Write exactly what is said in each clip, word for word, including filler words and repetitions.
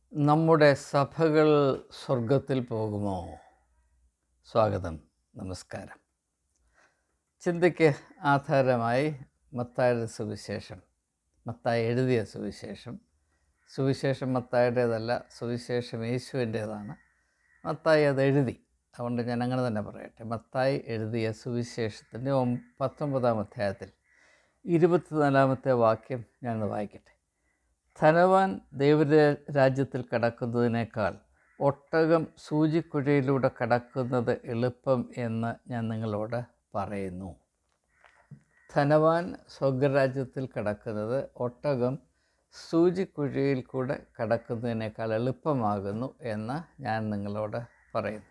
നമ്മുടെ സഭകൾ സ്വർഗത്തിൽ പോകുമോ? സ്വാഗതം, നമസ്കാരം. ചിന്തയ്ക്ക് ആധാരമായി മത്തായിയുടെ സുവിശേഷം, മത്തായി എഴുതിയ സുവിശേഷം. സുവിശേഷം മത്തായിയുടേതല്ല, സുവിശേഷം യേശുവിൻ്റേതാണ്. മത്തായി അത് എഴുതി, അതുകൊണ്ട് ഞാൻ അങ്ങനെ തന്നെ പറയട്ടെ. മത്തായി എഴുതിയ സുവിശേഷത്തിൻ്റെ പത്തൊമ്പതാം അധ്യായത്തിൽ ഇരുപത്തിനാലാമത്തെ വാക്യം ഞാൻ വായിക്കട്ടെ. ധനവാൻ ദൈവരാജ്യത്തിൽ കടക്കുന്നതിനേക്കാൾ ഒട്ടകം സൂചിക്കുഴയിലൂടെ കടക്കുന്നത് എളുപ്പം എന്ന് ഞാൻ നിങ്ങളോട് പറയുന്നു. ധനവാൻ സ്വർഗരാജ്യത്തിൽ കടക്കുന്നത് ഒട്ടകം സൂചിക്കുഴയിൽ കൂടെ കടക്കുന്നതിനേക്കാൾ എളുപ്പമാകുന്നു എന്ന് ഞാൻ നിങ്ങളോട് പറയുന്നു.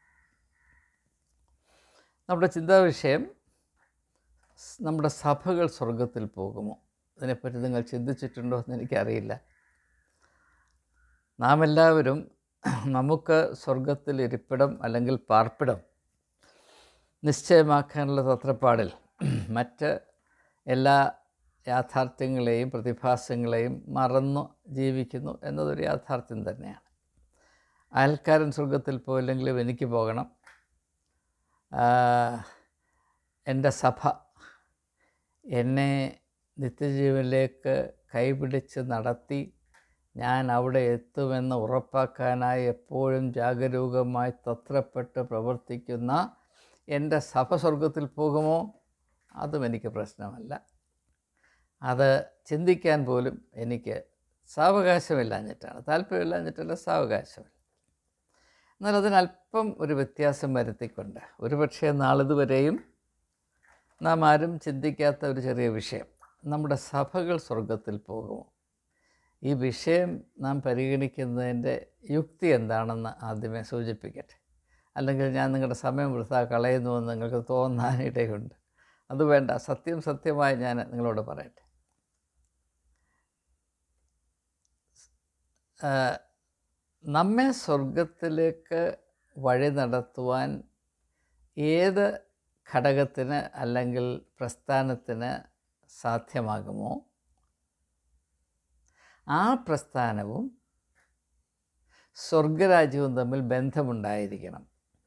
നമ്മുടെ ചിന്താവിഷയം, നമ്മുടെ സഭകൾ സ്വർഗത്തിൽ പോകുമോ? ഇതിനെപ്പറ്റി നിങ്ങൾ ചിന്തിച്ചിട്ടുണ്ടോ എന്ന് എനിക്കറിയില്ല. നാം എല്ലാവരും നമുക്ക് സ്വർഗത്തിൽ ഇരിപ്പിടം അല്ലെങ്കിൽ പാർപ്പിടം നിശ്ചയമാക്കാനുള്ള തത്രപ്പാടിൽ മറ്റ് എല്ലാ യാഥാർത്ഥ്യങ്ങളെയും പ്രതിഭാസങ്ങളെയും മറന്നു ജീവിക്കുന്നു എന്നതൊരു യാഥാർത്ഥ്യം തന്നെയാണ്. അയൽക്കാരൻ സ്വർഗത്തിൽ പോയില്ലെങ്കിലും എനിക്ക് പോകണം, എൻ്റെ സഭ എന്നെ നിത്യജീവനിലേക്ക് കൈപിടിച്ച് നടത്തി ഞാൻ അവിടെ എത്തുമെന്ന് ഉറപ്പാക്കാനായി എപ്പോഴും ജാഗരൂകമായി തത്രപ്പെട്ട് പ്രവർത്തിക്കുന്ന എൻ്റെ സഭ സ്വർഗത്തിൽ പോകുമോ? അതും എനിക്ക് പ്രശ്നമല്ല. അത് ചിന്തിക്കാൻ പോലും എനിക്ക് സാവകാശമില്ലാഞ്ഞിട്ടാണ്, താല്പര്യമില്ലാഞ്ഞിട്ടല്ല, സാവകാശമില്ല. എന്നാൽ അതിനല്പം ഒരു വ്യത്യാസം വരുത്തിക്കൊണ്ട് ഒരുപക്ഷെ നാളിതുവരെയും നാം ആരും ചിന്തിക്കാത്ത ഒരു ചെറിയ വിഷയം, നമ്മുടെ സഭകൾ സ്വർഗത്തിൽ പോകുമോ? ഈ വിഷയം നാം പരിഗണിക്കുന്നതിൻ്റെ യുക്തി എന്താണെന്ന് ആദ്യമേ സൂചിപ്പിക്കട്ടെ. അല്ലെങ്കിൽ ഞാൻ നിങ്ങളുടെ സമയം വൃഥാ കളയുന്നുവെന്ന് നിങ്ങൾക്ക് തോന്നാനിടയുണ്ട്. അത് വേണ്ട, സത്യം സത്യമായി ഞാൻ നിങ്ങളോട് പറയട്ടെ. നമ്മെ സ്വർഗത്തിലേക്ക് വഴി നടത്തുവാൻ ഏത് ഘടകത്തിന് അല്ലെങ്കിൽ പ്രസ്ഥാനത്തിന് സാധ്യമാകുമോ, ആ പ്രസ്ഥാനവും സ്വർഗരാജ്യവും തമ്മിൽ ബന്ധമുണ്ടായിരിക്കണം.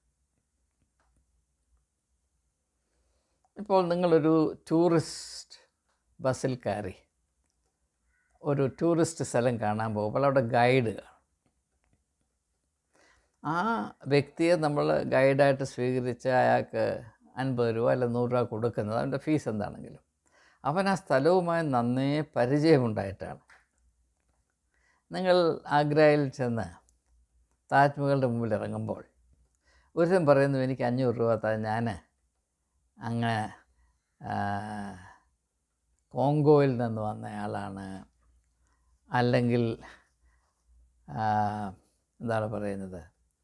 ഇപ്പോൾ നിങ്ങളൊരു ടൂറിസ്റ്റ് ബസ്സിൽ കയറി ഒരു ടൂറിസ്റ്റ് സ്ഥലം കാണാൻ പോകുമ്പോൾ അവിടെ ഗൈഡ് കാണും. ആ വ്യക്തിയെ നമ്മൾ ഗൈഡായിട്ട് സ്വീകരിച്ച് അയാൾക്ക് അൻപത് രൂപ അല്ല നൂറ് രൂപ കൊടുക്കുന്നത്, അവൻ്റെ ഫീസ് എന്താണെങ്കിലും അവൻ ആ സ്ഥലവുമായി നന്നേ പരിചയമുണ്ടായിട്ടാണ്. നിങ്ങൾ ആഗ്രയിൽ ചെന്ന് താജ്മഹലിൻ്റെ മുമ്പിൽ ഇറങ്ങുമ്പോൾ ഒരുത്തൻ പറയുന്നു, എനിക്ക് അഞ്ഞൂറ് രൂപ താ, ഞാൻ അങ്ങ് കോങ്കോയിൽ നിന്ന് വന്നയാളാണ്, അല്ലെങ്കിൽ എന്താണ് പറയുന്നത്,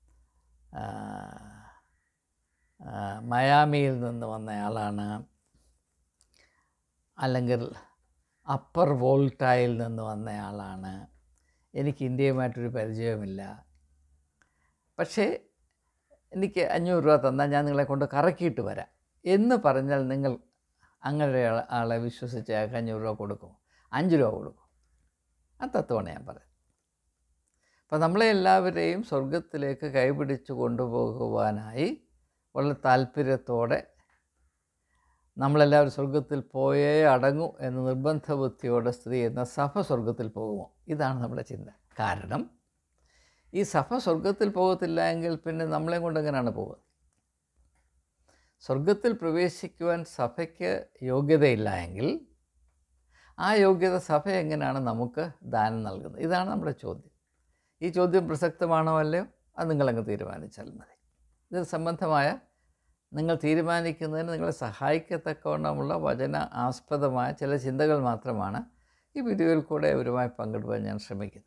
മയാമിയിൽ നിന്ന് വന്നയാളാണ്, അല്ലെങ്കിൽ അപ്പർ വോൾട്ടായിൽ നിന്ന് വന്നയാളാണ്, എനിക്ക് ഇന്ത്യയുമായിട്ടൊരു പരിചയമില്ല, പക്ഷേ എനിക്ക് അഞ്ഞൂറ് രൂപ തന്നാൽ ഞാൻ നിങ്ങളെ കൊണ്ട് കറക്കിയിട്ട് വരാം എന്ന് പറഞ്ഞാൽ നിങ്ങൾ അങ്ങനെ ആളെ വിശ്വസിച്ച് അയാൾക്ക് അഞ്ഞൂറ് രൂപ കൊടുക്കും, അഞ്ച് രൂപ കൊടുക്കും. ആ തത്വമാണ് ഞാൻ പറയുന്നത്. അപ്പോൾ നമ്മളെ എല്ലാവരെയും സ്വർഗത്തിലേക്ക് കൈപിടിച്ച് കൊണ്ടുപോകുവാനായി വളരെ താല്പര്യത്തോടെ നമ്മളെല്ലാവരും സ്വർഗത്തിൽ പോയേ അടങ്ങൂ എന്ന നിർബന്ധ ബുദ്ധിയോടെ സ്ഥിതി ചെയ്യുന്ന സഭ സ്വർഗത്തിൽ പോകുമോ? ഇതാണ് നമ്മുടെ ചിന്ത. കാരണം ഈ സഭ സ്വർഗത്തിൽ പോകത്തില്ല എങ്കിൽ പിന്നെ നമ്മളെ കൊണ്ട് എങ്ങനെയാണ് പോകുക? സ്വർഗത്തിൽ പ്രവേശിക്കുവാൻ സഭയ്ക്ക് യോഗ്യതയില്ല എങ്കിൽ ആ യോഗ്യത സഭ എങ്ങനെയാണ് നമുക്ക് ദാനം നൽകുന്നത്? ഇതാണ് നമ്മുടെ ചോദ്യം. ഈ ചോദ്യം പ്രസക്തമാണോ അല്ലയോ അത് നിങ്ങളങ്ങ് തീരുമാനിച്ചാൽ മതി. ഇത് സംബന്ധമായ നിങ്ങൾ തീരുമാനിക്കുന്നതിന് നിങ്ങളെ സഹായിക്കത്തക്കവണ്ണമുള്ള വചന ആസ്പദമായ ചില ചിന്തകൾ മാത്രമാണ് ഈ വീഡിയോയിൽ കൂടെ അവരുമായി പങ്കിടുവാൻ ഞാൻ ശ്രമിക്കുന്നത്.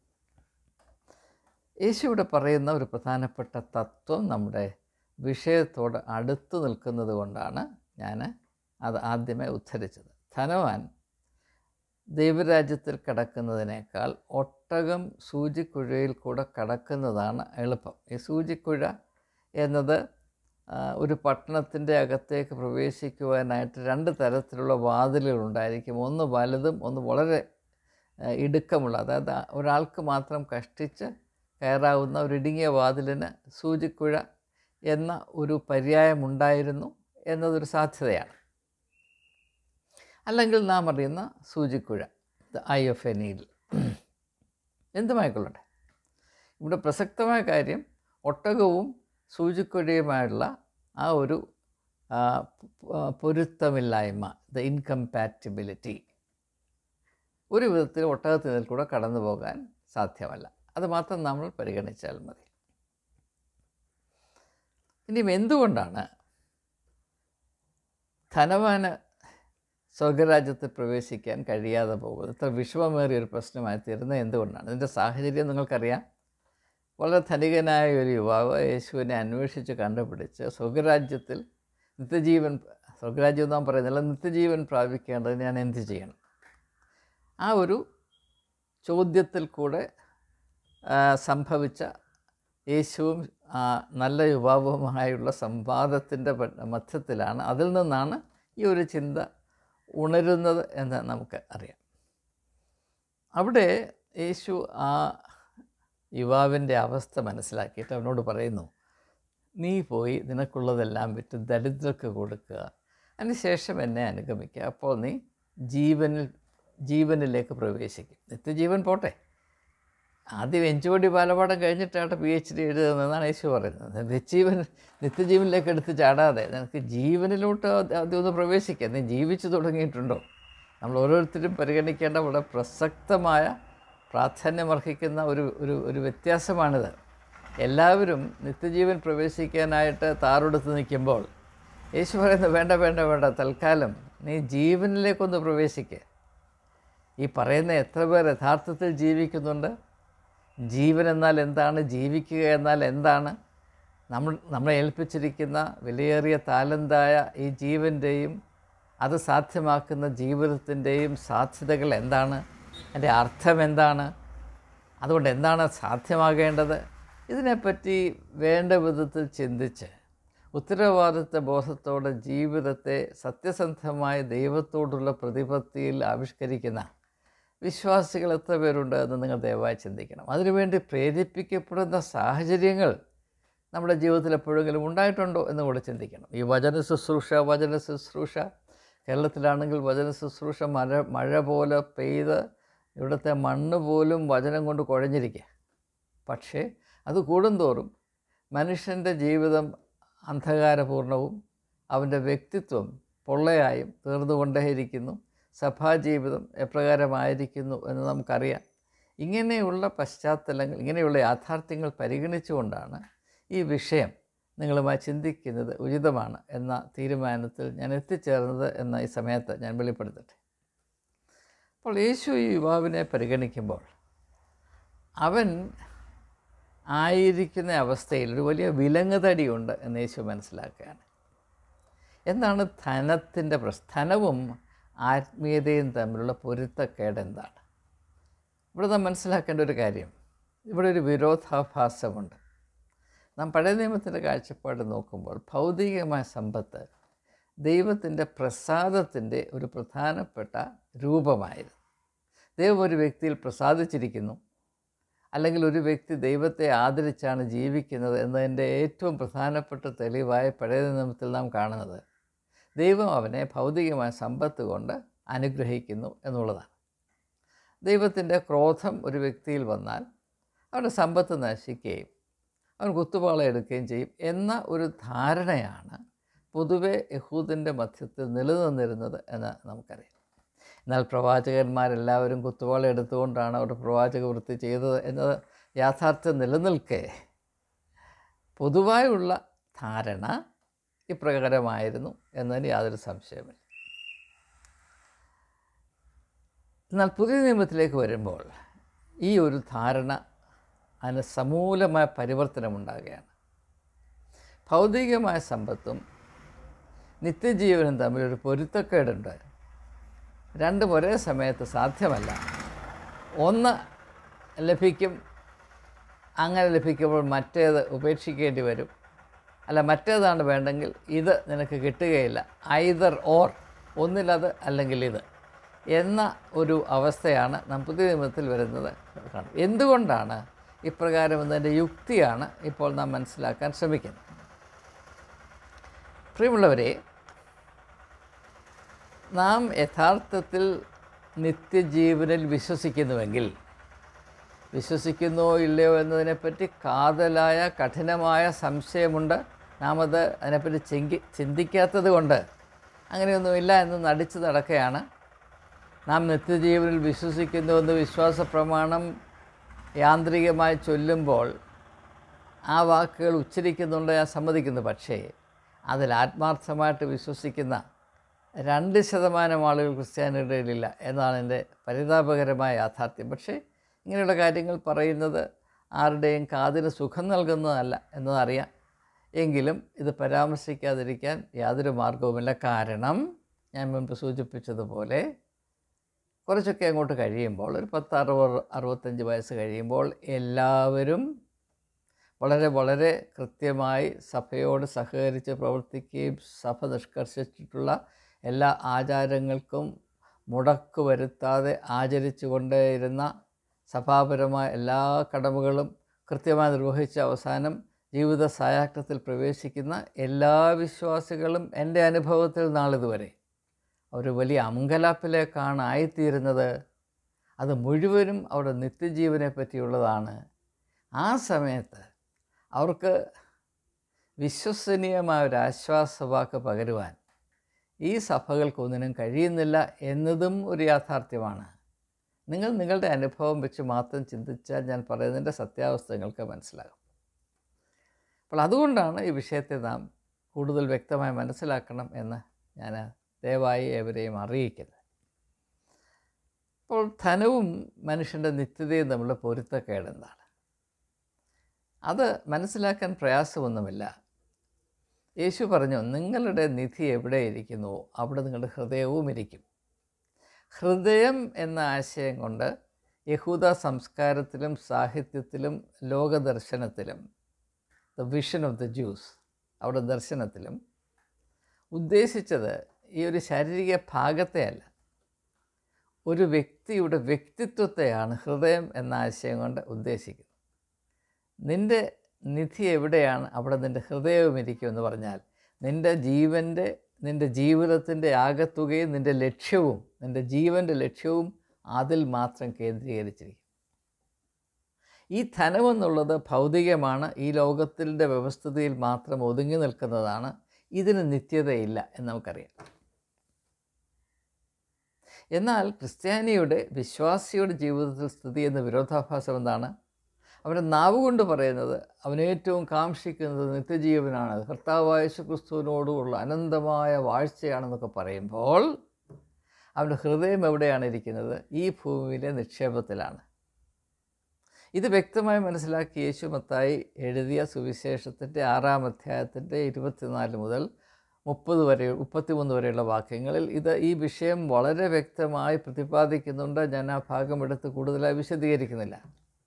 യേശു ഇവിടെ പറയുന്ന ഒരു പ്രധാനപ്പെട്ട തത്വം നമ്മുടെ വിഷയത്തോട് അടുത്ത് നിൽക്കുന്നത് കൊണ്ടാണ് ഞാൻ അത് ആദ്യമേ ഉദ്ധരിച്ചത്. ധനവാൻ ദൈവരാജ്യത്തിൽ കടക്കുന്നതിനേക്കാൾ ഒട്ടകം സൂചിക്കുഴയിൽ കൂടെ കടക്കുന്നതാണ് എളുപ്പം. ഈ സൂചിക്കുഴ എന്നത് ഒരു പട്ടണത്തിൻ്റെ അകത്തേക്ക് പ്രവേശിക്കുവാനായിട്ട് രണ്ട് തരത്തിലുള്ള വാതിലുകളുണ്ടായിരിക്കും. ഒന്ന് വലുതും ഒന്ന് വളരെ ഇടുക്കമുള്ള, അതായത് ഒരാൾക്ക് മാത്രം കഷ്ടിച്ച് കയറാവുന്ന ഒരു ഇടുങ്ങിയ വാതിലിന് സൂചിക്കുഴ എന്ന ഒരു പര്യായമുണ്ടായിരുന്നു എന്നതൊരു സാധ്യതയാണ്. അല്ലെങ്കിൽ നാം അറിയുന്ന സൂചിക്കുഴ, the eye of a needle, എന്തുമായിക്കൊള്ളട്ടെ. ഇവിടെ പ്രസക്തമായ കാര്യം ഒട്ടകവും സൂചിക്കുഴയുമായുള്ള ആ ഒരു പൊരുത്തമില്ലായ്മ, ദ ഇൻകമ്പാറ്റിബിലിറ്റി. ഒരു വിധത്തിൽ ഒട്ടകത്തിൽ കൂടെ കടന്നു പോകാൻ സാധ്യമല്ല. അത് മാത്രം നമ്മൾ പരിഗണിച്ചാൽ മതി. ഇനിയും എന്തുകൊണ്ടാണ് ധനവാന് സ്വർഗരാജ്യത്തിൽ പ്രവേശിക്കാൻ കഴിയാതെ പോകുന്നത്? ഇത്ര വിഷമമേറിയൊരു പ്രശ്നമായി തീരുന്നത് എന്തുകൊണ്ടാണ്? ഇതിൻ്റെ സാഹചര്യം നിങ്ങൾക്കറിയാം. വളരെ ധനികനായ ഒരു യുവാവ് യേശുവിനെ അന്വേഷിച്ച് കണ്ടുപിടിച്ച് സ്വർഗരാജ്യത്തിൽ നിത്യജീവൻ, സ്വർഗരാജ്യം നാം പറയുന്നില്ല, നിത്യജീവൻ പ്രാപിക്കേണ്ടത് ഞാൻ എന്ത് ചെയ്യണം? ആ ഒരു ചോദ്യത്തിൽ കൂടെ സംഭവിച്ച യേശുവും നല്ല യുവാവുമായുള്ള സംവാദത്തിൻ്റെ മധ്യത്തിലാണ്, അതിൽ നിന്നാണ് ഈ ഒരു ചിന്ത ഉണരുന്നത് എന്ന് നമുക്ക് അറിയാം. അവിടെ യേശു ആ യുവാവിൻ്റെ അവസ്ഥ മനസ്സിലാക്കിയിട്ട് അവനോട് പറയുന്നു, നീ പോയി നിനക്കുള്ളതെല്ലാം വിറ്റ് ദരിദ്രർക്ക് കൊടുക്കുക, അതിനുശേഷം എന്നെ അനുഗമിക്കുക, അപ്പോൾ നീ ജീവനിൽ ജീവനിലേക്ക് പ്രവേശിക്കും. നിത്യജീവൻ പോട്ടെ, ആദ്യം എഞ്ചുവടി ബാലപാഠം കഴിഞ്ഞിട്ടാണ് പി എച്ച് ഡി എഴുതുന്നതെന്നാണ് യേശു പറയുന്നത്. നിത്യജീവൻ നിത്യജീവനിലേക്ക് എടുത്ത് ചാടാതെ നിനക്ക് ജീവനിലോട്ട് ആദ്യം ഒന്ന് പ്രവേശിക്കുക. നീ ജീവിച്ചു തുടങ്ങിയിട്ടുണ്ടോ? നമ്മൾ ഓരോരുത്തരും പരിഗണിക്കേണ്ട വളരെ പ്രസക്തമായ പ്രാധാന്യമർഹിക്കുന്ന ഒരു ഒരു ഒരു വ്യത്യാസമാണിത്. എല്ലാവരും നിത്യജീവൻ പ്രവേശിക്കാനായിട്ട് താറെടുത്ത് നിൽക്കുമ്പോൾ യേശു പറയുന്നത് വേണ്ട വേണ്ട വേണ്ട, തൽക്കാലം നീ ജീവനിലേക്കൊന്ന് പ്രവേശിക്കുക. ഈ പറയുന്ന എത്ര പേർ യഥാർത്ഥത്തിൽ ജീവിക്കുന്നുണ്ട്? ജീവൻ എന്നാൽ എന്താണ്? ജീവിക്കുക എന്നാൽ എന്താണ്? നമ്മൾ നമ്മളെ ഏൽപ്പിച്ചിരിക്കുന്ന വിലയേറിയ താലന്തായ ഈ ജീവൻ്റെയും അത് സാധ്യമാക്കുന്ന ജീവിതത്തിൻ്റെയും സാധ്യതകൾ എന്താണ്? അതിൻ്റെ അർത്ഥം എന്താണ്? അതുകൊണ്ട് എന്താണ് സാധ്യമാകേണ്ടത്? ഇതിനെപ്പറ്റി വേണ്ട വിധത്തിൽ ചിന്തിച്ച് ഉത്തരവാദിത്വ ബോധത്തോടെ ജീവിതത്തെ സത്യസന്ധമായ ദൈവത്തോടുള്ള പ്രതിപത്തിയിൽ ആവിഷ്കരിക്കുന്ന വിശ്വാസികൾ എത്ര പേരുണ്ട് എന്ന് നിങ്ങൾ ദയവായി ചിന്തിക്കണം. അതിനുവേണ്ടി പ്രേരിപ്പിക്കപ്പെടുന്ന സാഹചര്യങ്ങൾ നമ്മുടെ ജീവിതത്തിൽ എപ്പോഴെങ്കിലും ഉണ്ടായിട്ടുണ്ടോ എന്ന് കൂടെ ചിന്തിക്കണം. ഈ വചന ശുശ്രൂഷ വചന ശുശ്രൂഷ കേരളത്തിലാണെങ്കിൽ വചന ശുശ്രൂഷ മഴ മഴ പോലെ പെയ്ത് ഇവിടുത്തെ മണ്ണ് പോലും വചനം കൊണ്ട് കുഴഞ്ഞിരിക്കുക. പക്ഷേ അത് കൂടുന്തോറും മനുഷ്യൻ്റെ ജീവിതം അന്ധകാരപൂർണവും അവൻ്റെ വ്യക്തിത്വം പൊള്ളയായും തീർന്നുകൊണ്ടേയിരിക്കുന്നു. സഭാജീവിതം എപ്രകാരമായിരിക്കുന്നു എന്ന് നമുക്കറിയാം. ഇങ്ങനെയുള്ള പശ്ചാത്തലങ്ങൾ, ഇങ്ങനെയുള്ള യാഥാർത്ഥ്യങ്ങൾ പരിഗണിച്ചുകൊണ്ടാണ് ഈ വിഷയം നിങ്ങളുമായി ചിന്തിക്കുന്നത് ഉചിതമാണ് എന്ന തീരുമാനത്തിൽ ഞാൻ എത്തിച്ചേർന്നത് എന്ന ഈ സമയത്ത് ഞാൻ വെളിപ്പെടുത്തട്ടെ. അപ്പോൾ യേശു ഈ യുവാവിനെ പരിഗണിക്കുമ്പോൾ അവൻ ആയിരിക്കുന്ന അവസ്ഥയിൽ ഒരു വലിയ വിലങ്ങുതടിയുണ്ട് എന്ന് യേശു മനസ്സിലാക്കുകയാണ്. എന്താണ് ധനത്തിൻ്റെ പ്രശ്നം? ധനവും ആത്മീയതയും തമ്മിലുള്ള പൊരുത്തക്കേട് എന്താണ്? ഇവിടെ നാം മനസ്സിലാക്കേണ്ട ഒരു കാര്യം, ഇവിടെ ഒരു വിരോധാഭാസമുണ്ട്. നാം പഴയ നിയമത്തിൻ്റെ കാഴ്ചപ്പാട് നോക്കുമ്പോൾ ഭൗതികമായ സമ്പത്ത് ദൈവത്തിൻ്റെ പ്രസാദത്തിൻ്റെ ഒരു പ്രധാനപ്പെട്ട രൂപമായിരുന്നു. ദൈവം ഒരു വ്യക്തിയിൽ പ്രസാദിച്ചിരിക്കുന്നു, അല്ലെങ്കിൽ ഒരു വ്യക്തി ദൈവത്തെ ആദരിച്ചാണ് ജീവിക്കുന്നത് എന്നതിൻ്റെ ഏറ്റവും പ്രധാനപ്പെട്ട തെളിവായ പഴയ നിയമത്തിൽ നാം കാണുന്നത് ദൈവം അവനെ ഭൗതികമായ സമ്പത്ത് കൊണ്ട് അനുഗ്രഹിക്കുന്നു എന്നുള്ളതാണ്. ദൈവത്തിൻ്റെ ക്രോധം ഒരു വ്യക്തിയിൽ വന്നാൽ അവൻ്റെ സമ്പത്ത് നശിക്കുകയും അവൻ കുത്തുപാള എടുക്കുകയും ചെയ്യും എന്ന ഒരു ധാരണയാണ് പൊതുവെ യഹൂദിൻ്റെ മധ്യത്തിൽ നിലനിന്നിരുന്നത് എന്ന് നമുക്കറിയാം. എന്നാൽ പ്രവാചകന്മാരെല്ലാവരും കുത്തുപാള എടുത്തുകൊണ്ടാണ് അവർ പ്രവാചക വൃത്തി ചെയ്തത് എന്നത് യാഥാർത്ഥ്യം നിലനിൽക്കെ പൊതുവായുള്ള ധാരണ ഇപ്രകാരമായിരുന്നു എന്നതിന് യാതൊരു സംശയമില്ല. എന്നാൽ പുതിയ നിയമത്തിലേക്ക് വരുമ്പോൾ ഈ ഒരു ധാരണ അതിന് സമൂലമായ പരിവർത്തനമുണ്ടാകുകയാണ്. ഭൗതികമായ സമ്പത്തും നിത്യജീവനും തമ്മിലൊരു പൊരുത്തക്കേടുണ്ട്. രണ്ടും ഒരേ സമയത്ത് സാധ്യമല്ല. ഒന്ന് ലഭിക്കും, അങ്ങനെ ലഭിക്കുമ്പോൾ മറ്റേത് ഉപേക്ഷിക്കേണ്ടി വരും. അല്ല, മറ്റേതാണ് വേണ്ടെങ്കിൽ ഇത് നിനക്ക് കിട്ടുകയില്ല. ഐദർ ഓർ, ഒന്നിലത് അല്ലെങ്കിൽ ഇത്. എന്ന ഒരു അവസ്ഥയാണ് നാം പുതിയ നിയമത്തിൽ വരുന്നത് കാണും. എന്തുകൊണ്ടാണ് ഇപ്രകാരം എന്നതിൻ്റെ യുക്തിയാണ് ഇപ്പോൾ നാം മനസ്സിലാക്കാൻ ശ്രമിക്കുന്നത്. പ്രിയമുള്ളവരെ, നാം യഥാർത്ഥത്തിൽ നിത്യജീവനിൽ വിശ്വസിക്കുന്നുവെങ്കിൽ, വിശ്വസിക്കുന്നോ ഇല്ലയോ എന്നതിനെപ്പറ്റി കാതലായ കഠിനമായ സംശയമുണ്ട്, നാം അത് അതിനെപ്പറ്റി ചിന്തി ചിന്തിക്കാത്തത് കൊണ്ട് അങ്ങനെയൊന്നുമില്ല എന്ന് നടിച്ച് നടക്കുകയാണ്. നാം നിത്യജീവനിൽ വിശ്വസിക്കുന്നുവെന്ന് വിശ്വാസ പ്രമാണം യാന്ത്രികമായി ചൊല്ലുമ്പോൾ ആ വാക്കുകൾ ഉച്ചരിക്കുന്നുണ്ട്, ഞാൻ സമ്മതിക്കുന്നു. പക്ഷേ അതിൽ ആത്മാർത്ഥമായിട്ട് വിശ്വസിക്കുന്ന രണ്ട് ശതമാനം ആളുകൾ ക്രിസ്ത്യാനികളുടെ ഇടയിലില്ല എന്നാണ് എൻ്റെ പരിതാപകരമായ യാഥാർത്ഥ്യം. പക്ഷേ ഇങ്ങനെയുള്ള കാര്യങ്ങൾ പറയുന്നത് ആരുടെയും കാതിന് സുഖം നൽകുന്നതല്ല എന്നതറിയാം. എങ്കിലും ഇത് പരാമർശിക്കാതിരിക്കാൻ യാതൊരു മാർഗവുമില്ല. കാരണം ഞാൻ മുൻപ് സൂചിപ്പിച്ചതുപോലെ കുറച്ചൊക്കെ അങ്ങോട്ട് കഴിയുമ്പോൾ, ഒരു പത്ത് അറുപത് അറുപത്തഞ്ച് വയസ്സ് കഴിയുമ്പോൾ എല്ലാവരും വളരെ വളരെ കൃത്യമായി സഭയോട് സഹകരിച്ച് പ്രവർത്തിക്കുകയും സഭ നിഷ്കർഷിച്ചിട്ടുള്ള എല്ലാ ആചാരങ്ങൾക്കും മുടക്ക് വരുത്താതെ ആചരിച്ചു കൊണ്ടേയിരുന്ന സഭാപരമായ എല്ലാ കടമകളും കൃത്യമായി നിർവഹിച്ച അവസാനം ജീവിത സായാഹ്നത്തിൽ പ്രവേശിക്കുന്ന എല്ലാ വിശ്വാസികളും എൻ്റെ അനുഭവത്തിൽ നാളിതുവരെ ഒരു വലിയ അങ്കലാപ്പിലേക്കാണ് ആയിത്തീരുന്നത്. അത് മുഴുവനും അവരുടെ നിത്യജീവനെ പറ്റിയുള്ളതാണ്. ആ സമയത്ത് അവർക്ക് വിശ്വസനീയമായ ഒരു ആശ്വാസവാക്ക് പകരുവാൻ ഈ സഭകൾക്കൊന്നിനും കഴിയുന്നില്ല എന്നതും ഒരു യാഥാർത്ഥ്യമാണ്. നിങ്ങൾ നിങ്ങളുടെ അനുഭവം വെച്ച് മാത്രം ചിന്തിച്ചാൽ ഞാൻ പറയുന്നതിൻ്റെ സത്യാവസ്ഥ നിങ്ങൾക്ക് മനസ്സിലാകും. അപ്പോൾ അതുകൊണ്ടാണ് ഈ വിഷയത്തെ നാം കൂടുതൽ വ്യക്തമായി മനസ്സിലാക്കണം എന്ന് ഞാൻ ദയവായി ഏവരെയും അറിയിക്കുന്നത്. അപ്പോൾ ധനവും മനുഷ്യൻ്റെ നിത്യതയും തമ്മിലുള്ള പൊരുത്തക്കേടെന്താണ്? അത് മനസ്സിലാക്കാൻ പ്രയാസമൊന്നുമില്ല. യേശു പറഞ്ഞു, നിങ്ങളുടെ നിധി എവിടെയിരിക്കുന്നുവോ അവിടെ നിങ്ങളുടെ ഹൃദയവും ഇരിക്കും. ഹൃദയം എന്ന ആശയം കൊണ്ട് യഹൂദ സംസ്കാരത്തിലും സാഹിത്യത്തിലും ലോകദർശനത്തിലും, the vision of the Jews, അവിടെ ദർശനത്തിലും ഉദ്ദേശിച്ചത് ഈ ഒരു ശാരീരിക ഭാഗത്തെയല്ല, ഒരു വ്യക്തിയുടെ വ്യക്തിത്വത്തെയാണ് ഹൃദയം എന്ന ആശയം കൊണ്ട് ഉദ്ദേശിക്കുന്നത്. നിൻ്റെ നിധി എവിടെയാണ് അവിടെ നിൻ്റെ ഹൃദയവും ഇരിക്കുമെന്ന് പറഞ്ഞാൽ നിൻ്റെ ജീവൻ്റെ നിൻ്റെ ജീവിതത്തിൻ്റെ ആകത്തുകയും നിൻ്റെ ലക്ഷ്യവും നിൻ്റെ ജീവൻ്റെ ലക്ഷ്യവും അതിൽ മാത്രം കേന്ദ്രീകരിച്ചിരിക്കും. ഈ ധനമെന്നുള്ളത് ഭൗതികമാണ്, ഈ ലോകത്തിൻ്റെ വ്യവസ്ഥിതിയിൽ മാത്രം ഒതുങ്ങി നിൽക്കുന്നതാണ്. ഇതിന് നിത്യതയില്ല എന്ന് നമുക്കറിയാം. എന്നാൽ ക്രിസ്ത്യാനിയുടെ വിശ്വാസിയുടെ ജീവിതത്തിൽ സ്ഥിതി ചെയ്യുന്ന വിരോധാഭാസം എന്താണ്? അവൻ്റെ നാവ് കൊണ്ട് പറയുന്നത് അവൻ ഏറ്റവും കാംക്ഷിക്കുന്നത് നിത്യജീവനാണ്, കർത്താവായ യേശു ക്രിസ്തുവിനോടുള്ള അനന്തമായ വാഴ്ചയാണെന്നൊക്കെ പറയുമ്പോൾ അവൻ്റെ ഹൃദയം എവിടെയാണ് ഇരിക്കുന്നത്? ഈ ഭൂമിയിലെ നിക്ഷേപത്തിലാണ്. ഇത് വ്യക്തമായി മനസ്സിലാക്കി യേശു മത്തായി എഴുതിയ സുവിശേഷത്തിൻ്റെ ആറാം അധ്യായത്തിൻ്റെ ഇരുപത്തിനാല് മുതൽ മുപ്പത് വരെ മുപ്പത്തിമൂന്ന് വരെയുള്ള വാക്യങ്ങളിൽ ഇത് ഈ വിഷയം വളരെ വ്യക്തമായി പ്രതിപാദിക്കുന്നുണ്ട്. ഞാൻ ആ ഭാഗം എടുത്ത് കൂടുതലായി വിശദീകരിക്കുന്നില്ല.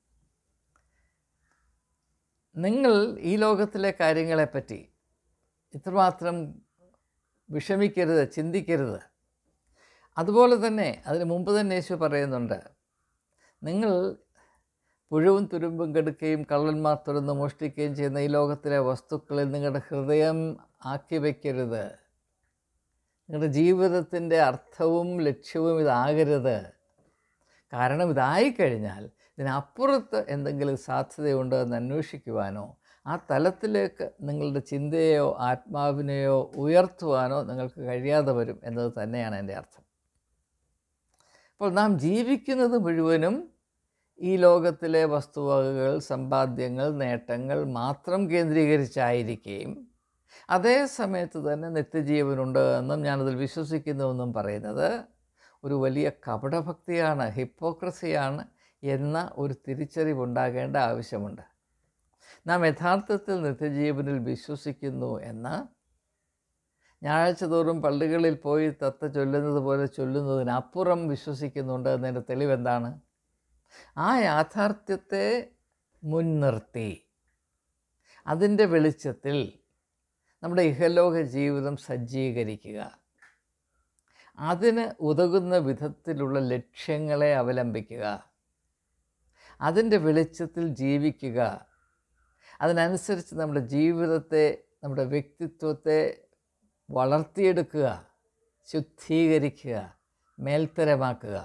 നിങ്ങൾ ഈ ലോകത്തിലെ കാര്യങ്ങളെപ്പറ്റി ഇത്രമാത്രം വിഷമിക്കരുത്, ചിന്തിക്കരുത്. അതുപോലെ തന്നെ അതിന് മുമ്പ് തന്നെ യേശു പറയുന്നുണ്ട്, നിങ്ങൾ പുഴുവും തുരുമ്പും കെടുക്കുകയും കള്ളന്മാർ തുറന്ന് മോഷ്ടിക്കുകയും ചെയ്യുന്ന ഈ ലോകത്തിലെ വസ്തുക്കളിൽ നിങ്ങളുടെ ഹൃദയം ആക്കി വയ്ക്കരുത്. നിങ്ങളുടെ ജീവിതത്തിൻ്റെ അർത്ഥവും ലക്ഷ്യവും ഇതാകരുത്. കാരണം ഇതായിക്കഴിഞ്ഞാൽ ഇതിനപ്പുറത്ത് എന്തെങ്കിലും സാധ്യതയുണ്ടോ എന്ന് അന്വേഷിക്കുവാനോ ആ തലത്തിലേക്ക് നിങ്ങളുടെ ചിന്തയെയോ ആത്മാവിനെയോ ഉയർത്തുവാനോ നിങ്ങൾക്ക് കഴിയാതെ വരും എന്നത് തന്നെയാണ് എൻ്റെ അർത്ഥം. അപ്പോൾ നാം ജീവിക്കുന്നത് മുഴുവനും ഈ ലോകത്തിലെ വസ്തുവകകൾ, സമ്പാദ്യങ്ങൾ, നേട്ടങ്ങൾ മാത്രം കേന്ദ്രീകരിച്ചായിരിക്കുകയും അതേ സമയത്ത് തന്നെ നിത്യജീവനുണ്ട് എന്നും ഞാനതിൽ വിശ്വസിക്കുന്നുവെന്നും പറയുന്നത് ഒരു വലിയ കപടഭക്തിയാണ്, ഹിപ്പോക്രസിയാണ് എന്ന ഒരു തിരിച്ചറിവുണ്ടാകേണ്ട ആവശ്യമുണ്ട്. നാം യഥാർത്ഥത്തിൽ നിത്യജീവനിൽ വിശ്വസിക്കുന്നു എന്ന് ഞായറാഴ്ച തോറും പള്ളികളിൽ പോയി തത്ത ചൊല്ലുന്നത് പോലെ ചൊല്ലുന്നതിനപ്പുറം വിശ്വസിക്കുന്നുണ്ട് എന്നതിൻ്റെ തെളിവെന്താണ്? ആ യാഥാർത്ഥ്യത്തെ മുൻനിർത്തി അതിൻ്റെ വെളിച്ചത്തിൽ നമ്മുടെ ഇഹലോക ജീവിതം സജ്ജീകരിക്കുക. അതിന് ഉതകുന്ന വിധത്തിലുള്ള ലക്ഷ്യങ്ങളെ അവലംബിക്കുക, അതിൻ്റെ വെളിച്ചത്തിൽ ജീവിക്കുക, അതിനനുസരിച്ച് നമ്മുടെ ജീവിതത്തെ, നമ്മുടെ വ്യക്തിത്വത്തെ വളർത്തിയെടുക്കുക, ശുദ്ധീകരിക്കുക, മേൽത്തരമാക്കുക.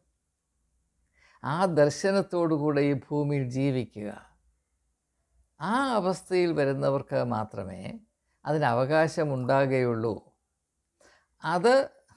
ആ ദർശനത്തോടുകൂടെ ഈ ഭൂമിയിൽ ജീവിക്കുക. ആ അവസ്ഥയിൽ വരുന്നവർക്ക് മാത്രമേ അതിന് അവകാശമുണ്ടാകുകയുള്ളൂ. അത്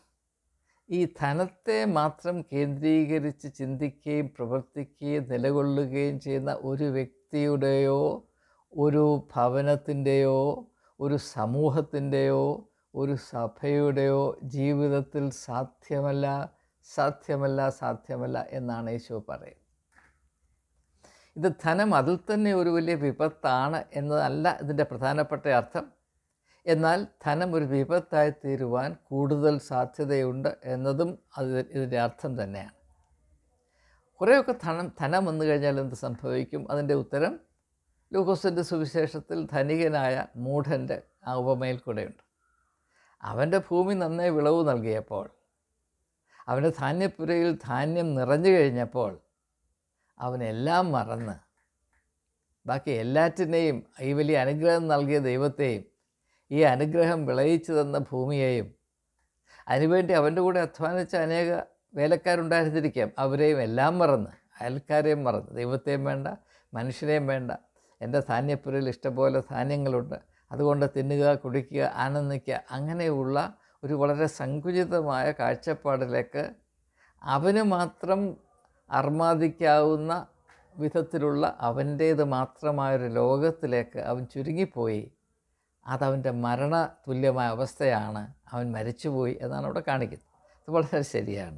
ഈ ധനത്തെ മാത്രം കേന്ദ്രീകരിച്ച് ചിന്തിക്കുകയും പ്രവർത്തിക്കുകയും നിലകൊള്ളുകയും ചെയ്യുന്ന ഒരു വ്യക്തിയുടെയോ ഒരു ഭവനത്തിൻ്റെയോ ഒരു സമൂഹത്തിൻ്റെയോ ഒരു സഭയുടെയോ ജീവിതത്തിൽ സാധ്യമല്ല, സാധ്യമല്ല, സാധ്യമല്ല എന്നാണ് യേശു പറയുന്നത്. ഇത് ധനം അതിൽ തന്നെ ഒരു വലിയ വിപത്താണ് എന്നതല്ല ഇതിൻ്റെ പ്രധാനപ്പെട്ട അർത്ഥം. എന്നാൽ ധനം ഒരു വിപത്തായി തീരുവാൻ കൂടുതൽ സാധ്യതയുണ്ട് എന്നതും അത് ഇതിൻ്റെ അർത്ഥം തന്നെയാണ്. കുറേയൊക്കെ ധനം ധനം വന്നു കഴിഞ്ഞാൽ എന്ത് സംഭവിക്കും? അതിൻ്റെ ഉത്തരം ലൂക്കോസിൻ്റെ സുവിശേഷത്തിൽ ധനികനായ മൂഢൻ്റെ ആ ഉപമയിൽ കൂടെയുണ്ട്. അവൻ്റെ ഭൂമി നന്നായി വിളവ് നൽകിയപ്പോൾ, അവൻ്റെ ധാന്യപ്പുരയിൽ ധാന്യം നിറഞ്ഞു കഴിഞ്ഞപ്പോൾ അവനെല്ലാം മറന്ന് ബാക്കി എല്ലാറ്റിനെയും, ഈ വലിയ അനുഗ്രഹം നൽകിയ ദൈവത്തെയും ഈ അനുഗ്രഹം വിളയിച്ചു തന്ന ഭൂമിയെയും അതിനുവേണ്ടി അവൻ്റെ കൂടെ അധ്വാനിച്ച അനേക വേലക്കാരുണ്ടായിരുന്നിരിക്കാം, അവരെയും എല്ലാം മറന്ന്, അയൽക്കാരെയും മറന്ന്, ദൈവത്തെയും വേണ്ട, മനുഷ്യനെയും വേണ്ട, എൻ്റെ ധാന്യപ്പുരയിൽ ഇഷ്ടംപോലെ ധാന്യങ്ങളുണ്ട്, അതുകൊണ്ട് തിന്നുക, കുടിക്കുക, ആനന്ദിക്കുക, അങ്ങനെയുള്ള ഒരു വളരെ സങ്കുചിതമായ കാഴ്ചപ്പാടിലേക്ക് അവന് മാത്രം അർമാദിക്കാവുന്ന വിധത്തിലുള്ള അവൻ്റേത് മാത്രമായൊരു ലോകത്തിലേക്ക് അവൻ ചുരുങ്ങിപ്പോയി. അതവൻ്റെ മരണ തുല്യമായ അവസ്ഥയാണ്. അവൻ മരിച്ചുപോയി എന്നാണ് അവിടെ കാണിക്കുന്നത്. അത് വളരെ ശരിയാണ്.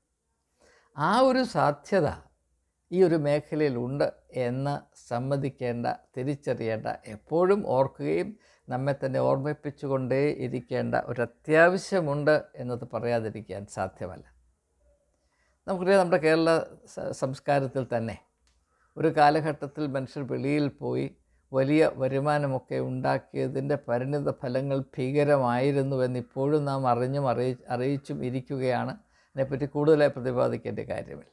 ആ ഒരു സാധ്യത ഈ ഒരു മേഖലയിലുണ്ട് എന്ന് സമ്മതിക്കേണ്ട, തിരിച്ചറിയേണ്ട, എപ്പോഴും ഓർക്കുകയും നമ്മെ തന്നെ ഓർമ്മിപ്പിച്ചുകൊണ്ടേ ഇരിക്കേണ്ട ഒരു അത്യാവശ്യമുണ്ട് എന്നത് പറയാതിരിക്കാൻ സാധ്യമല്ല. നമുക്കറിയാം, നമ്മുടെ കേരള സംസ്കാരത്തിൽ തന്നെ ഒരു കാലഘട്ടത്തിൽ മനുഷ്യർ വെളിയിൽ പോയി വലിയ വരുമാനമൊക്കെ ഉണ്ടാക്കിയതിൻ്റെ പരിണിത ഫലങ്ങൾ ഭീകരമായിരുന്നുവെന്ന് ഇപ്പോഴും നാം അറിഞ്ഞും അറിയി അറിയിച്ചും ഇരിക്കുകയാണ്. അതിനെപ്പറ്റി കൂടുതലായി പ്രതിപാദിക്കേണ്ട കാര്യമില്ല.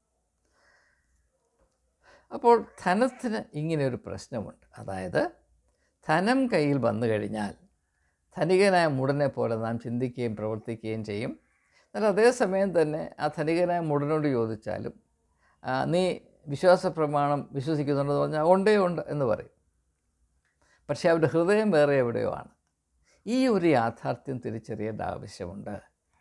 അപ്പോൾ ധനത്തിന് ഇങ്ങനെയൊരു പ്രശ്നമുണ്ട്. അതായത് ധനം കയ്യിൽ വന്നു കഴിഞ്ഞാൽ ധനികനായ മൂഢനെ പോലെ നാം ചിന്തിക്കുകയും പ്രവർത്തിക്കുകയും ചെയ്യും. എന്നാൽ അതേസമയം തന്നെ ആ ധനികനായ മൂഢനോട് ചോദിച്ചാലും നീ വിശ്വാസ പ്രമാണം വിശ്വസിക്കുന്നുണ്ടെന്ന് പറഞ്ഞാൽ ഉണ്ടേ ഉണ്ട് എന്ന് പറയും. പക്ഷേ അവരുടെ ഹൃദയം വേറെ എവിടെയോ ആണ്. ഈ ഒരു യാഥാർത്ഥ്യം തിരിച്ചറിയേണ്ട ആവശ്യമുണ്ട്.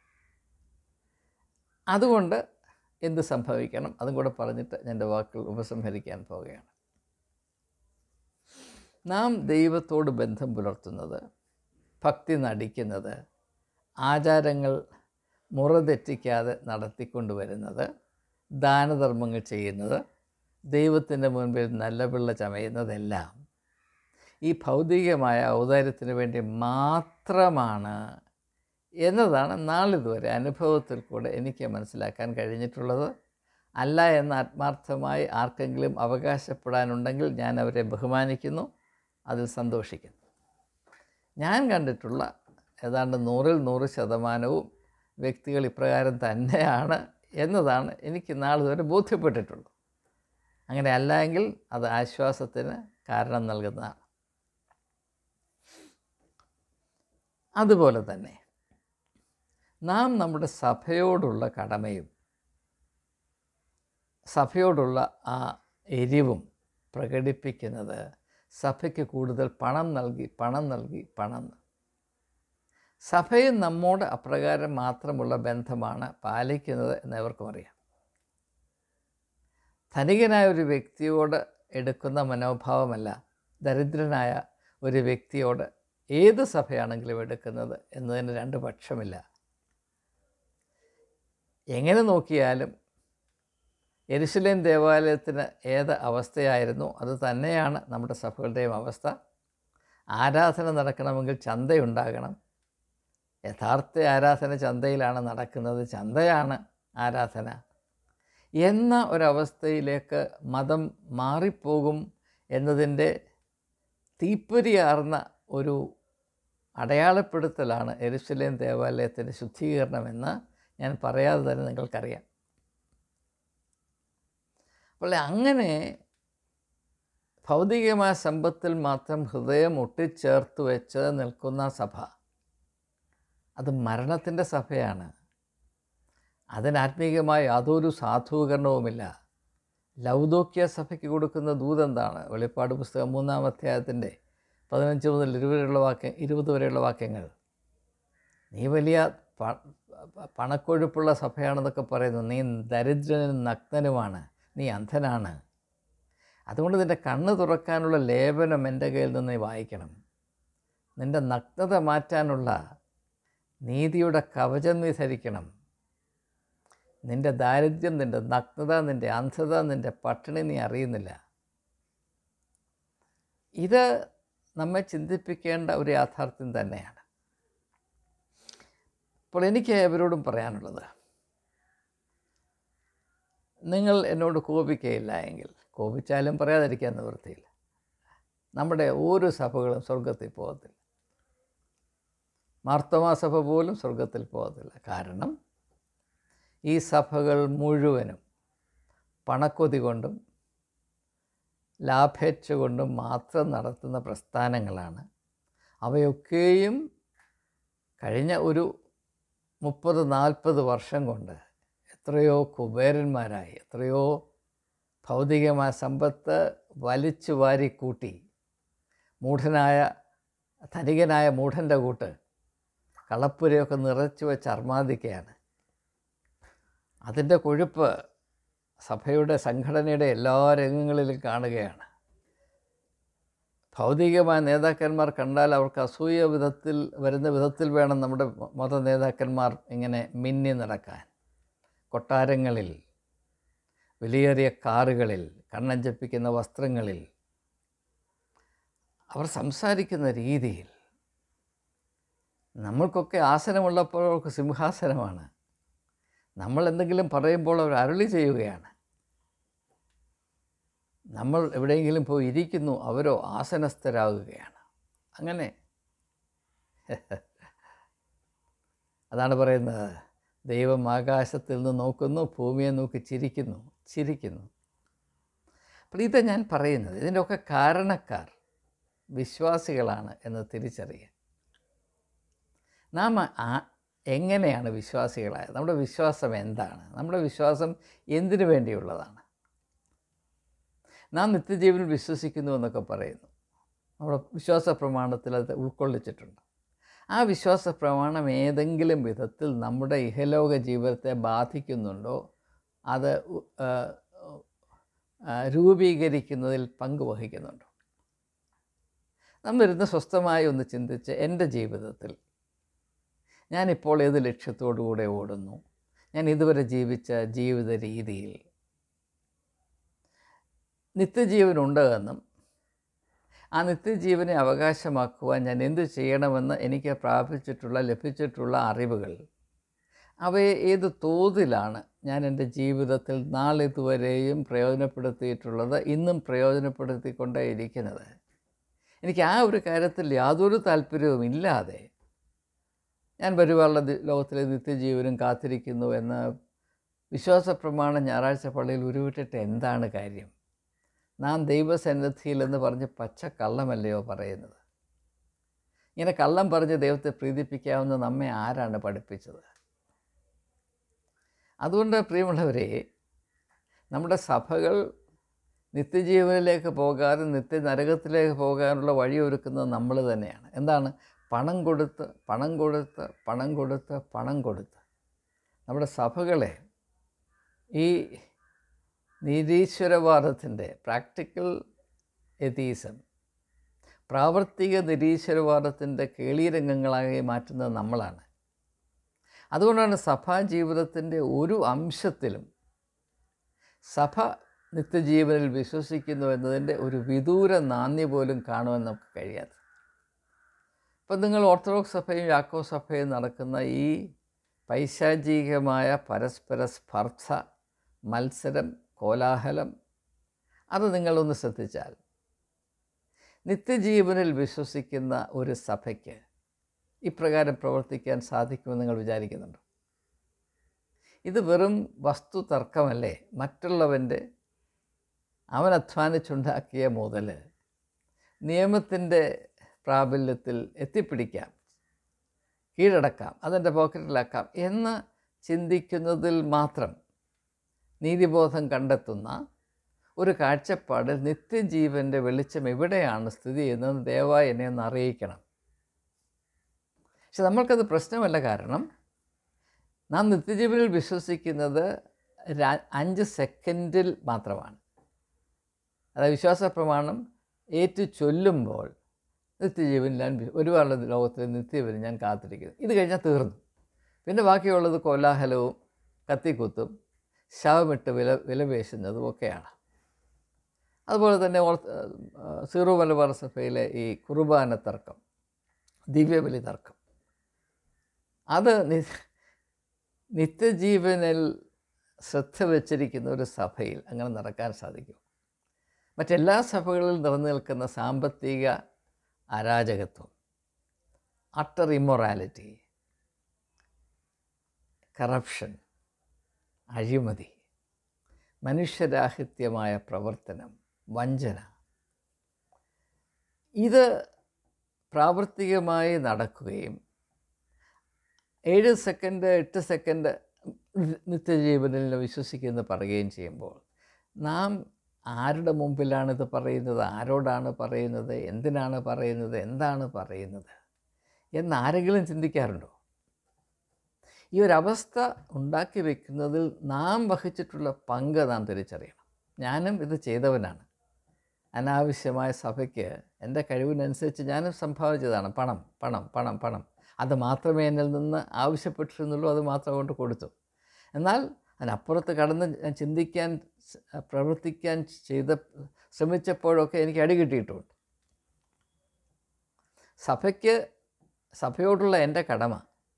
അതുകൊണ്ട് എന്ത് സംഭവിക്കണം അതും കൂടെ പറഞ്ഞിട്ട് ഞാൻ എൻ്റെ വാക്കുകൾ ഉപസംഹരിക്കാൻ പോവുകയാണ്. നാം ദൈവത്തോട് ബന്ധം പുലർത്തുന്നത്, ഭക്തി നടിക്കുന്നത്, ആചാരങ്ങൾ മുറതെറ്റിക്കാതെ നടത്തിക്കൊണ്ടുവരുന്നത്, ദാനധർമ്മങ്ങൾ ചെയ്യുന്നത്, ദൈവത്തിൻ്റെ മുൻപിൽ നല്ല പിള്ള ചമയുന്നതെല്ലാം ഈ ഭൗതികമായ ഔദാര്യത്തിന് വേണ്ടി മാത്രമാണ് എന്നതാണ് നാളിതുവരെ അനുഭവത്തിൽ കൂടെ എനിക്ക് മനസ്സിലാക്കാൻ കഴിഞ്ഞിട്ടുള്ളത്. അല്ല എന്ന് ആത്മാർത്ഥമായി ആർക്കെങ്കിലും അവകാശപ്പെടാനുണ്ടെങ്കിൽ ഞാൻ അവരെ ബഹുമാനിക്കുന്നു, അതിൽ സന്തോഷിക്കുന്നു. ഞാൻ കണ്ടിട്ടുള്ള ഏതാണ്ട് നൂറിൽ നൂറ് ശതമാനവും വ്യക്തികൾ ഇപ്രകാരം തന്നെയാണ് എന്നതാണ് എനിക്ക് നാളിതുവരെ ബോധ്യപ്പെട്ടിട്ടുള്ളത്. അങ്ങനെ അല്ല എങ്കിൽ അത് ആശ്വാസത്തിന് കാരണം നൽകുന്നതാണ്. അതുപോലെ തന്നെ നാം നമ്മുടെ സഭയോടുള്ള കടമയും സഭയോടുള്ള ആ എരിവും പ്രകടിപ്പിക്കുന്നത് സഭയ്ക്ക് കൂടുതൽ പണം നൽകി പണം നൽകി പണം സഭയും നമ്മോട് അപ്രകാരം മാത്രമുള്ള ബന്ധമാണ് പാലിക്കുന്നത് എന്നവർക്കും അറിയാം. ധനികനായ ഒരു വ്യക്തിയോട് എടുക്കുന്ന മനോഭാവമല്ല ദരിദ്രനായ ഒരു വ്യക്തിയോട് ഏത് സഭയാണെങ്കിലും എടുക്കുന്നത് എന്നതിന് രണ്ട് പക്ഷമില്ല. എങ്ങനെ നോക്കിയാലും യെരുശലേം ദേവാലയത്തിന് ഏത് അവസ്ഥയായിരുന്നു അത് തന്നെയാണ് നമ്മുടെ സഭകളുടെയും അവസ്ഥ. ആരാധന നടക്കണമെങ്കിൽ ചന്തയുണ്ടാകണം. യഥാർത്ഥ ആരാധന ചന്തയിലാണ് നടക്കുന്നത്, ചന്തയാണ് ആരാധന എന്ന ഒരവസ്ഥയിലേക്ക് മതം മാറിപ്പോകും എന്നതിൻ്റെ തീപ്പൊരിയാർന്ന ഒരു അടയാളപ്പെടുത്തലാണ് യെരുശലേം ദേവാലയത്തിൻ്റെ ശുദ്ധീകരണമെന്ന് ഞാൻ പറയാതെ തന്നെ നിങ്ങൾക്കറിയാം. അപ്പോൾ അങ്ങനെ ഭൗതികമായ സമ്പത്തിൽ മാത്രം ഹൃദയം ഒട്ടിച്ചേർത്ത് വെച്ച് നിൽക്കുന്ന സഭ അത് മരണത്തിൻ്റെ സഭയാണ്. അതിന് ആത്മീകമായ യാതൊരു സാധൂകരണവുമില്ല. ലൗദോക്യ സഭയ്ക്ക് കൊടുക്കുന്ന ദൂതെന്താണ്? വെളിപ്പാട് പുസ്തകം മൂന്നാം അധ്യായത്തിൻ്റെ പതിനഞ്ച് മുതൽ ഇരുപതുള്ള വാക്യ ഇരുപത് വരെയുള്ള വാക്യങ്ങൾ. നീ വലിയ പണക്കൊഴുപ്പുള്ള സഭയാണെന്നൊക്കെ പറയുന്നു. നീ ദരിദ്രനും നഗ്നനുമാണ്, നീ അന്ധനാണ്. അതുകൊണ്ട് നിൻ്റെ കണ്ണ് തുറക്കാനുള്ള ലേപനം എൻ്റെ കയ്യിൽ നിന്ന് നീ വായിക്കണം. നിൻ്റെ നഗ്നത മാറ്റാനുള്ള നീതിയുടെ കവചം നീ ധരിക്കണം. നിൻ്റെ ദാരിദ്ര്യം, നിൻ്റെ നഗ്നത, നിൻ്റെ അന്ധത, നിൻ്റെ പട്ടിണി നീ അറിയുന്നില്ല. ഇത് നമ്മെ ചിന്തിപ്പിക്കേണ്ട ഒരു യാഥാർത്ഥ്യം തന്നെയാണ്. അപ്പോൾ എനിക്ക് ഇവരോടും പറയാനുള്ളത്, നിങ്ങൾ എന്നോട് കോപിക്കുകയില്ല എങ്കിൽ, കോപിച്ചാലും പറയാതിരിക്കാൻ നിവൃത്തിയില്ല, നമ്മുടെ ഓരോ സഭകളും സ്വർഗത്തിൽ പോകത്തില്ല. മാർത്തോമാ സഭ പോലും സ്വർഗത്തിൽ പോകത്തില്ല. കാരണം ഈ സഭകൾ മുഴുവനും പണക്കൊതി കൊണ്ടും ലാഭേച്ഛ കൊണ്ടും മാത്രം നടത്തുന്ന പ്രസ്ഥാനങ്ങളാണ്. അവയൊക്കെയും കഴിഞ്ഞ ഒരു മുപ്പത് നാൽപ്പത് വർഷം കൊണ്ട് എത്രയോ കുബേരന്മാരായി, എത്രയോ ഭൗതികമായ സമ്പത്ത് വലിച്ചു വാരിക്കൂട്ടി മൂഢനായ ധനികനായ മൂഢൻ്റെ കൂട്ട് കളപ്പുരയൊക്കെ നിറച്ചു വെച്ച് അർമാദിക്കുകയാണ്. അതിൻ്റെ കൊഴുപ്പ് സഭയുടെ സംഘടനയുടെ എല്ലാ രംഗങ്ങളിലും കാണുകയാണ്. ഭൗതികമായ നേതാക്കന്മാർ കണ്ടാൽ അവർക്ക് അസൂയ വിധത്തിൽ വരുന്ന വിധത്തിൽ വേണം നമ്മുടെ മത നേതാക്കന്മാർ ഇങ്ങനെ മിന്നി നടക്കാൻ. കൊട്ടാരങ്ങളിൽ, വിലയേറിയ കാറുകളിൽ, കണ്ണഞ്ചപ്പിക്കുന്ന വസ്ത്രങ്ങളിൽ, അവർ സംസാരിക്കുന്ന രീതിയിൽ. നമ്മൾക്കൊക്കെ ആസനമുള്ളപ്പോൾ അവർക്ക് സിംഹാസനമാണ്. നമ്മൾ എന്തെങ്കിലും പറയുമ്പോൾ അവർ അരുളി ചെയ്യുകയാണ്. നമ്മൾ എവിടെയെങ്കിലും പോയി ഇരിക്കുന്നു, അവരോ ആസനസ്ഥരാകുകയാണ്. അങ്ങനെ അതാണ് പറയുന്നത്, ദൈവം ആകാശത്തിൽ നിന്ന് നോക്കുന്നു, ഭൂമിയെ നോക്കി ചിരിക്കുന്നു ചിരിക്കുന്നു അപ്പോൾ ഇത് ഞാൻ പറയുന്നത്, ഇതിൻ്റെയൊക്കെ കാരണക്കാർ വിശ്വാസികളാണ് എന്ന് തിരിച്ചറിയുക. നാം എങ്ങനെയാണ് വിശ്വാസികളായത്? നമ്മുടെ വിശ്വാസം എന്താണ്? നമ്മുടെ വിശ്വാസം എന്തിനു വേണ്ടിയുള്ളതാണ്? നാം നിത്യജീവനിൽ വിശ്വസിക്കുന്നു എന്നൊക്കെ പറയുന്നു. നമ്മുടെ വിശ്വാസ പ്രമാണത്തിൽ അത് ഉൾക്കൊള്ളിച്ചിട്ടുണ്ട്. ആ വിശ്വാസ പ്രമാണം ഏതെങ്കിലും വിധത്തിൽ നമ്മുടെ ഇഹലോക ജീവിതത്തെ ബാധിക്കുന്നുണ്ടോ, അത് രൂപീകരിക്കുന്നതിൽ പങ്കുവഹിക്കുന്നുണ്ടോ? നമ്മളിരുന്ന് സ്വസ്ഥമായി ഒന്ന് ചിന്തിച്ച്, എൻ്റെ ജീവിതത്തിൽ ഞാനിപ്പോൾ ഏത് ലക്ഷ്യത്തോടു കൂടെ ഓടുന്നു, ഞാൻ ഇതുവരെ ജീവിച്ച ജീവിത രീതിയിൽ നിത്യജീവനുണ്ട് എന്നും ആ നിത്യജീവനെ അവകാശമാക്കുവാൻ ഞാൻ എന്തു ചെയ്യണമെന്ന് എനിക്ക് പ്രാപിച്ചിട്ടുള്ള ലഭിച്ചിട്ടുള്ള അറിവുകൾ, അവയെ ഏത് തോതിലാണ് ഞാൻ എൻ്റെ ജീവിതത്തിൽ നാളിതുവരെയും പ്രയോജനപ്പെടുത്തിയിട്ടുള്ളത്, ഇന്നും പ്രയോജനപ്പെടുത്തിക്കൊണ്ടേ ഇരിക്കുന്നത്. എനിക്ക് ആ ഒരു കാര്യത്തിൽ യാതൊരു താല്പര്യവും ഇല്ലാതെ ഞാൻ വരുവാനുള്ള ലോകത്തിലെ നിത്യജീവനും കാത്തിരിക്കുന്നു എന്ന വിശ്വാസ പ്രമാണം ഞായറാഴ്ച പള്ളിയിൽ ഉരുവിട്ടിട്ട് എന്താണ് കാര്യം? നാം ദൈവസന്നിധിയിൽ എന്ന് പറഞ്ഞ് പച്ച കള്ളമല്ലയോ പറയുന്നത്? ഇങ്ങനെ കള്ളം പറഞ്ഞ് ദൈവത്തെ പ്രീതിപ്പിക്കാവുന്ന നമ്മെ ആരാണ് പഠിപ്പിച്ചത്? അതുകൊണ്ട് പ്രിയമുള്ളവരെ, നമ്മുടെ സഭകൾ നിത്യജീവനിലേക്ക് പോകാതെ നിത്യ നരകത്തിലേക്ക് പോകാനുള്ള വഴിയൊരുക്കുന്നത് നമ്മൾ തന്നെയാണ്. എന്താണ്? പണം കൊടുത്ത് പണം കൊടുത്ത് പണം കൊടുത്ത് പണം കൊടുത്ത് നമ്മുടെ സഭകളെ ഈ നിരീശ്വരവാദത്തിൻ്റെ, പ്രാക്ടിക്കൽ എതീസം, പ്രാവർത്തിക നിരീശ്വരവാദത്തിൻ്റെ കേളീരംഗങ്ങളായി മാറ്റുന്നത് നമ്മളാണ്. അതുകൊണ്ടാണ് സഭാ ജീവിതത്തിൻ്റെ ഒരു അംശത്തിലും സഭ നിത്യജീവനിൽ വിശ്വസിക്കുന്നു എന്നതിൻ്റെ ഒരു വിദൂര നാന്ദി പോലും കാണുവാൻ നമുക്ക് കഴിയാതെ. ഇപ്പം നിങ്ങൾ ഓർത്തഡോക്സ് സഭയും യാക്കോബ് സഭയും നടക്കുന്ന ഈ പൈശാചികമായ പരസ്പര സ്പർദ്ധ, മത്സരം, കോലാഹലം, അത് നിങ്ങളൊന്ന് ശ്രദ്ധിച്ചാൽ നിത്യജീവനിൽ വിശ്വസിക്കുന്ന ഒരു സഭയ്ക്ക് ഇപ്രകാരം പ്രവർത്തിക്കാൻ സാധിക്കുമെന്ന് നിങ്ങൾ വിചാരിക്കുന്നുണ്ടോ? ഇത് വെറും വസ്തു തർക്കമല്ലേ? മറ്റുള്ളവൻ്റെ അവൻ അധ്വാനിച്ചുണ്ടാക്കിയ മുതൽ നിയമത്തിൻ്റെ പ്രാബല്യത്തിൽ എത്തിപ്പിടിക്കാം, കീഴടക്കാം, അതെൻ്റെ പോക്കറ്റിലാക്കാം എന്ന് ചിന്തിക്കുന്നതിൽ മാത്രം നീതിബോധം കണ്ടെത്തുന്ന ഒരു കാഴ്ചപ്പാടിൽ നിത്യജീവൻ്റെ വെളിച്ചം എവിടെയാണ് സ്ഥിതി ചെയ്യുന്നത് ദയവായി എന്നെ ഒന്ന് അറിയിക്കണം. പക്ഷെ നമ്മൾക്കത് പ്രശ്നമല്ല. കാരണം നാം നിത്യജീവനിൽ വിശ്വസിക്കുന്നത് അഞ്ച് സെക്കൻഡിൽ മാത്രമാണ്. അതായത് വിശ്വാസ പ്രമാണം ഏറ്റു ചൊല്ലുമ്പോൾ നിത്യജീവൻ ഞാൻ ഒരുപാട് ലോകത്തിൽ നിത്യജീവൻ ഞാൻ കാത്തിരിക്കുന്നു. ഇത് കഴിഞ്ഞാൽ തീർന്നു. പിന്നെ ബാക്കിയുള്ളത് കോലാഹലവും കത്തിക്കുത്തും ശവമിട്ട് വില വിലപേശുന്നതും ഒക്കെയാണ്. അതുപോലെ തന്നെ സീറോ മലബാർ സഭയിലെ ഈ കുർബാന തർക്കം, ദിവ്യബലി തർക്കം, അത് നിത്യജീവനിൽ ശ്രദ്ധ വച്ചിരിക്കുന്ന ഒരു സഭയിൽ അങ്ങനെ നടക്കാൻ സാധിക്കും. മറ്റെല്ലാ സഭകളിൽ നിറഞ്ഞു നിൽക്കുന്ന സാമ്പത്തിക അരാജകത്വം, അട്ടർ ഇമ്മൊറാലിറ്റി, കറപ്ഷൻ, അഴിമതി, മനുഷ്യരാഹിത്യമായ പ്രവർത്തനം, വഞ്ചന, ഇത് പ്രാവർത്തികമായി നടക്കുകയും ഏഴ് സെക്കൻഡ് എട്ട് സെക്കൻഡ് നിത്യജീവനിൽ വിശ്വസിക്കുമെന്ന് പറയുകയും ചെയ്യുമ്പോൾ നാം ആരുടെ മുമ്പിലാണിത് പറയുന്നത്, ആരോടാണ് പറയുന്നത്, എന്തിനാണ് പറയുന്നത്, എന്താണ് പറയുന്നത് എന്നാരെങ്കിലും ചിന്തിക്കാറുണ്ടോ? ഈ ഒരവസ്ഥ ഉണ്ടാക്കി വയ്ക്കുന്നതിൽ നാം വഹിച്ചിട്ടുള്ള പങ്ക് നാം തിരിച്ചറിയണം. ഞാനും ഇത് ചെയ്തവനാണ്. അനാവശ്യമായ സഭയ്ക്ക് എൻ്റെ കഴിവിനനുസരിച്ച് ഞാനും സംഭാവിച്ചതാണ്. പണം പണം പണം പണം അത് മാത്രമേ എന്നിൽ നിന്ന് ആവശ്യപ്പെട്ടിരുന്നുള്ളൂ, അത് മാത്രം കൊണ്ട് കൊടുത്തു. എന്നാൽ അതിനപ്പുറത്ത് കടന്ന് ഞാൻ ചിന്തിക്കാൻ പ്രവർത്തിക്കാൻ ചെയ്ത ശ്രമിച്ചപ്പോഴൊക്കെ എനിക്ക് അടി കിട്ടിയിട്ടുണ്ട്. സഭയ്ക്ക് സഭയോടുള്ള എൻ്റെ കടമ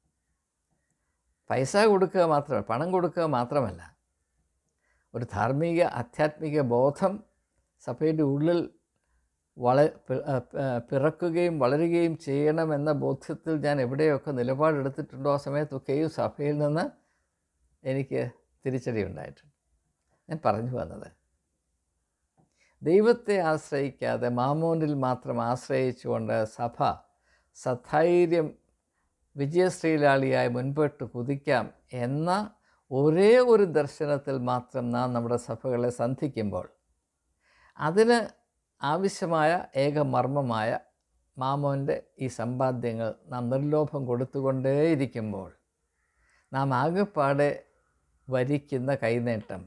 പൈസ കൊടുക്കുക മാത്രമല്ല, പണം കൊടുക്കുക മാത്രമല്ല, ഒരു ധാർമ്മിക ആധ്യാത്മിക ബോധം സഭയുടെ ഉള്ളിൽ വള പിറക്കുകയും വളരുകയും ചെയ്യണമെന്ന ബോധ്യത്തിൽ ഞാൻ എവിടെയൊക്കെ നിലപാടെടുത്തിട്ടുണ്ടോ ആ സമയത്തൊക്കെയും സഭയിൽ നിന്ന് എനിക്ക് തിരിച്ചടി ഉണ്ടായിട്ടുണ്ട്. ഞാൻ പറഞ്ഞു വന്നത്, ദൈവത്തെ ആശ്രയിക്കാതെ മാമോനിൽ മാത്രം ആശ്രയിച്ചുകൊണ്ട് സഭ സധൈര്യം വിജയശ്രീലാളിയായി മുൻപോട്ട് കുതിക്കാം എന്ന ഒരേ ഒരു ദർശനത്തിൽ മാത്രം നാം നമ്മുടെ സഭകളെ സന്ധിക്കുമ്പോൾ അതിന് ആവശ്യമായ ഏകമർമ്മമായ മാമോൻ്റെ ഈ സമ്പാദ്യങ്ങൾ നാം നിർലോഭം കൊടുത്തുകൊണ്ടേയിരിക്കുമ്പോൾ നാം ആകെപ്പാടെ വരിക്കുന്ന കൈനേട്ടം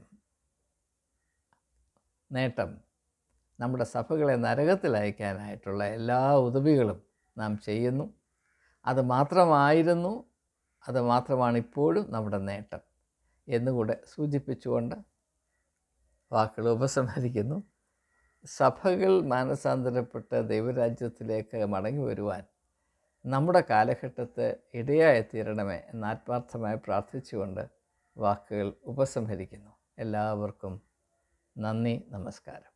നേട്ടം നമ്മുടെ സഭകളെ നരകത്തിൽ അയക്കാനായിട്ടുള്ള എല്ലാ ഉദവികളും നാം ചെയ്യുന്നു. അത് മാത്രമായിരുന്നു, അത് മാത്രമാണ് ഇപ്പോഴും നമ്മുടെ നേട്ടം എന്നുകൂടെ സൂചിപ്പിച്ചുകൊണ്ട് വാക്കുകൾ ഉപസംഹരിക്കുന്നു. സഭകൾ മാനസാന്തരപ്പെട്ട് ദൈവരാജ്യത്തിലേക്ക് മടങ്ങി വരുവാൻ നമ്മുടെ കാലഘട്ടത്തെ ഇടയായി തീരണമേ എന്ന് ആത്മാർത്ഥമായി പ്രാർത്ഥിച്ചുകൊണ്ട് വാക്കുകൾ ഉപസംഹരിക്കുന്നു. എല്ലാവർക്കും നന്ദി, നമസ്കാരം.